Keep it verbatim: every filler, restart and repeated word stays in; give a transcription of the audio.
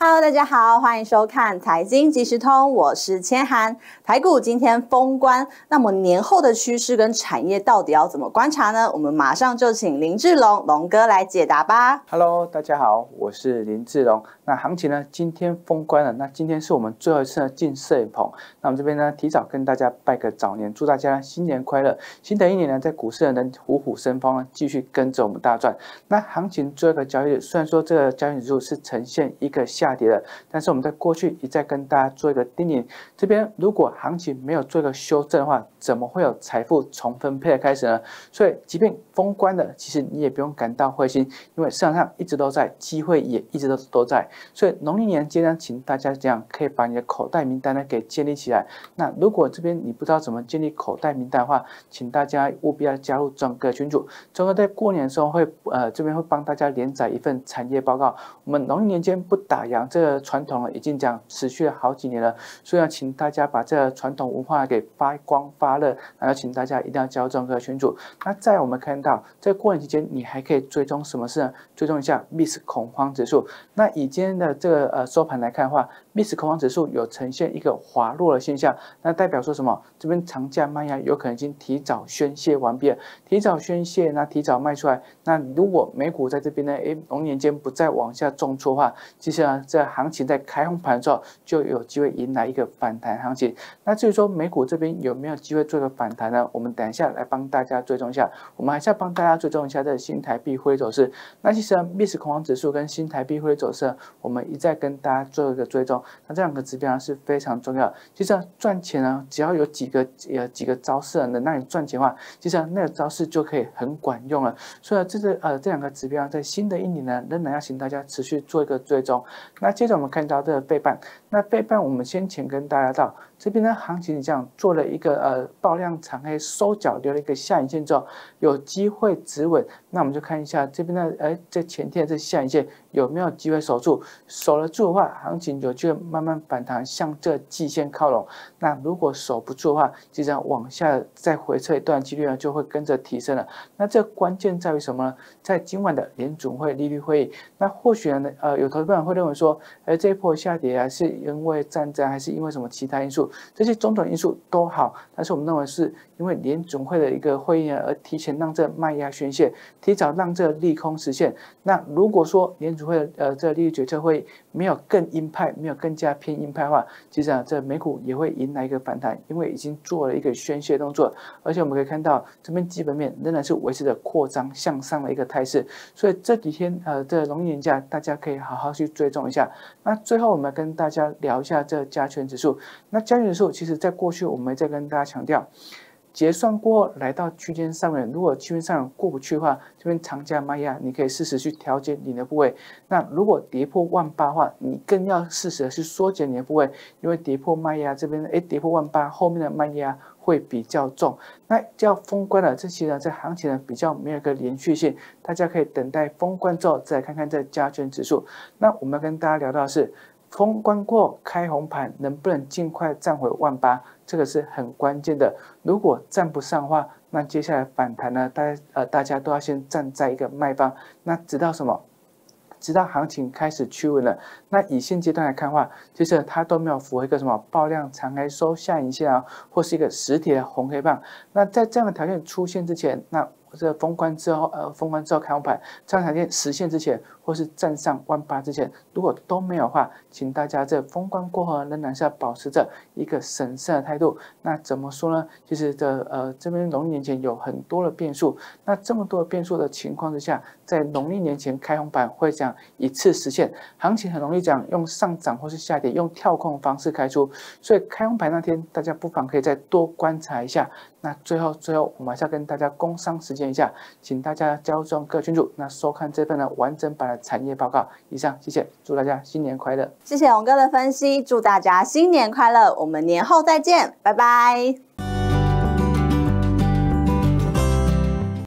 Hello， 大家好，欢迎收看财经即时通，我是千涵。台股今天封关，那么年后的趋势跟产业到底要怎么观察呢？我们马上就请林志龙龙哥来解答吧。 Hello， 大家好，我是林志龙。那行情呢，今天封关了，那今天是我们最后一次呢进摄影棚。那我们这边呢，提早跟大家拜个早年，祝大家新年快乐。新的一年呢，在股市能虎虎生风呢，继续跟着我们大赚。那行情最后一个交易日，虽然说这个交易指数是呈现一个下跌的，但是我们在过去一再跟大家做一个叮咛，这边如果行情没有做一个修正的话，怎么会有财富重分配的开始呢？所以，即便封关了，其实你也不用感到灰心，因为市场上一直都在，机会也一直都都在。所以农历年间呢，请大家这样可以把你的口袋名单呢给建立起来。那如果这边你不知道怎么建立口袋名单的话，请大家务必要加入中哥群组。中哥在过年的时候会呃这边会帮大家连载一份产业报告。我们农历年间不打烊这个传统呢，已经讲持续了好几年了，所以要请大家把这个传统文化给发光发热。然后请大家一定要加入中哥群组。那在我们看到在过年期间，你还可以追踪什么事呢？追踪一下 V I X 恐慌指数。那以今天的这个呃收盘来看的话 ，V I X 恐慌指数有呈现一个滑落的现象，那代表说什么？这边长假卖压有可能已经提早宣泄完毕了，提早宣泄，那提早卖出来。那如果美股在这边呢，哎，龙年间不再往下重挫的话，接下来这行情在开红盘的时候就有机会迎来一个反弹行情。那至于说美股这边有没有机会做一个反弹呢？我们等一下来帮大家追踪一下。我们还是要帮大家追踪一下这个新台币汇率走势。那其实呢 V I X 恐慌指数跟新台币汇率走势，我们一再跟大家做一个追踪。那这两个指标是非常重要的。其实赚钱呢，只要有几个呃几个招式能让你赚钱的话，其实那个招式就可以很管用了。所以这是呃这两个指标在新的一年呢，仍然要请大家持续做一个追踪。那接着我们看到这个费半，那费半我们先前跟大家到这边呢，行情这样做了一个呃爆量长黑收脚留了一个下影线之后，有机会止稳。那我们就看一下这边的哎这前天的这下影线有没有机会守住？守得住的话，行情有机会慢慢反弹向这季线靠拢。那如果守不住的话，就这样往下再回撤一段几率呢就会跟着提升了。那这关键在于什么呢？在今晚的联准会利率会议，那或许呢呃有投资人会认为说，哎这一波下跌还是因为战争，还是因为什么其他因素？这些种种因素都好，但是我们认为是因为联准会的一个会议呢，而提前让这卖压宣泄，提早让这利空实现。那如果说联准会的呃这利率决策会议没有更鹰派，没有更加偏鹰派的话，其实啊这美股也会迎来一个反弹，因为已经做了一个宣泄动作，而且我们可以看到这边基本面仍然是维持着扩张向上的一个态势，所以这几天呃这农历年假大家可以好好去追踪一下。那最后我们跟大家聊一下这加权指数。那加权指数其实在过去我们在跟大家强调，结算过后来到区间上面，如果区间上过不去的话，这边长假卖压你可以适时去调节你的部位。那如果跌破万八的话，你更要适时的去缩减你的部位，因为跌破卖压这边哎跌破万八后面的卖压会比较重。那就要封关了，这期呢在行情呢比较没有一个连续性，大家可以等待封关之后再来看看这加权指数。那我们要跟大家聊到的是，封关过开红盘能不能尽快站回万八，这个是很关键的。如果站不上的话，那接下来反弹呢，大家呃大家都要先站在一个卖方，那直到什么？直到行情开始趋稳了，那以现阶段来看的话，其实它都没有符合一个什么爆量长黑收下影线啊，或是一个实体的红黑棒。那在这样的条件出现之前，那这封关之后，呃，封关之后开红盘，这样条件实现之前，或是站上万八之前，如果都没有的话，请大家这封关过后仍然是要保持着一个审慎的态度。那怎么说呢？其实这呃这边农历年前有很多的变数，那这么多的变数的情况之下，在农历年前开红盘会讲一次实现，行情很容易讲用上涨或是下跌，用跳空的方式开出，所以开红盘那天大家不妨可以再多观察一下。那最后最后我们还是要跟大家工商时间一下，请大家加入中各群组，那收看这份的完整版的产业报告。以上，谢谢，祝大家新年快乐！ 谢谢龙哥的分析，祝大家新年快乐！我们年后再见，拜拜。